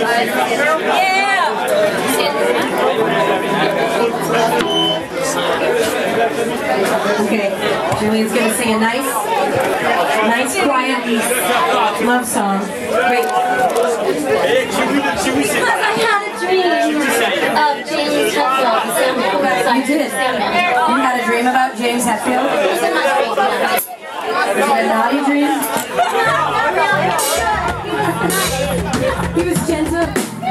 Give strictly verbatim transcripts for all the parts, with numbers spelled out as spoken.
Okay, Jillian's gonna sing a nice, nice, quiet love song. Great. Because I had a dream of James Hetfield, Sandman. You did? You had a dream about James Hetfield? It was in my dream. Was it a naughty dream? He was gentle.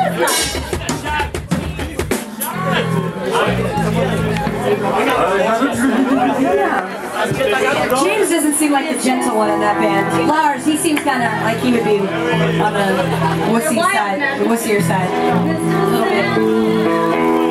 Yeah. James doesn't seem like the gentle one in that band. Lars, he seems kind of like he would be on the wussy side, the wussier side. A little bit.